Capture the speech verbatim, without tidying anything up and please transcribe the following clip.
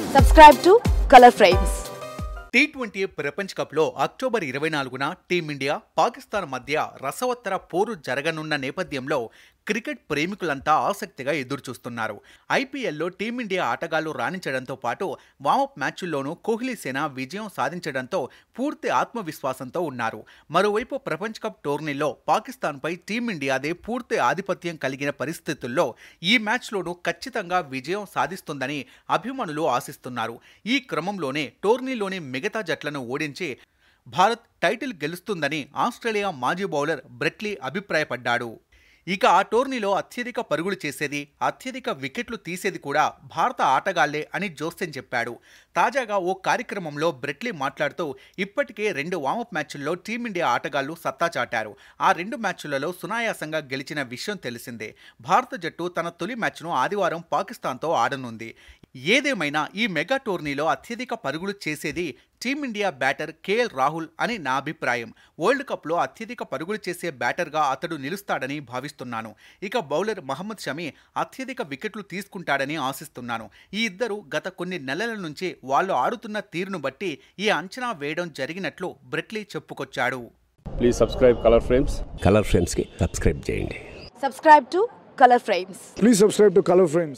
Subscribe to Color Frames. T twenty ప్రపంచ కప్లో October ఇరవై నాలుగున టీమిండియా పాకిస్తాన్ మధ్య రసవత్తర పోరు జరగనున్న నేపథ్యంలో క్రికెట్ ప్రేమికులంతా ఆసక్తిగా ఎదురుచూస్తున్నారు. ఐపీఎల్లో టీమిండియా ఆటగాళ్లు రాణించడంతో పాటు వామప్ మ్యాచ్ల్లోనూ కోహ్లీ సేన విజయం సాధించడంతో పూర్తి ఆత్మవిశ్వాసంతో ఉన్నారు. మరోవైపు ప్రపంచ కప్ టోర్నీలో పాకిస్తాన్పై టీమిండియాదే పూర్తి ఆధిపత్యం కలిగిన పరిస్థితుల్లో ఈ మ్యాచ్లోనూ ఖచ్చితంగా విజయం సాధిస్తుందని అభిమానులు ఆశిస్తున్నారు. ఈ క్రమంలోనే టోర్నీలోని మిగతా జట్లను ఓడించి భారత్ టైటిల్ గెలుస్తుందని ఆస్ట్రేలియా మాజీ బౌలర్ బ్రెట్లీ అభిప్రాయపడ్డాడు. ఇక ఆ టోర్నీలో అత్యధిక పరుగులు చేసేది, అత్యధిక వికెట్లు తీసేది కూడా భారత ఆటగాళ్లే అని జోస్యం చెప్పాడు. తాజాగా ఓ కార్యక్రమంలో బ్రెట్లీ మాట్లాడుతూ ఇప్పటికే రెండు వామప్ మ్యాచ్ల్లో టీమిండియా ఆటగాళ్లు సత్తా చాటారు. ఆ రెండు మ్యాచ్లలో సునాయాసంగా గెలిచిన విషయం తెలిసిందే. భారత జట్టు తన తొలి మ్యాచ్ను ఆదివారం పాకిస్తాన్తో ఆడనుంది. ఏదేమైనా ఈ మెగా టోర్నీలో అత్యధిక పరుగులు చేసేది టీమిండియా బ్యాటర్ కేఎల్ రాహుల్ అని నా అభిప్రాయం. వరల్డ్ కప్లో అత్యధిక పరుగులు చేసే బ్యాటర్గా అతడు నిలుస్తాడని భావిస్తున్నాను. ఇక బౌలర్ మహమ్మద్ షమి అత్యధిక వికెట్లు తీసుకుంటాడని ఆశిస్తున్నాను. ఈ ఇద్దరు గత కొన్ని నెలల నుంచి వాళ్ళు ఆడుతున్న తీరును బట్టి ఈ అంచనా వేయడం జరిగినట్లు బ్రెట్లీ చెప్పుకొచ్చాడు. Please subscribe Color Frames. Color ఫ్రేమ్స్కి సబ్స్క్రైబ్ చేయండి. Subscribe to Color Frames. Please subscribe to Color Frames.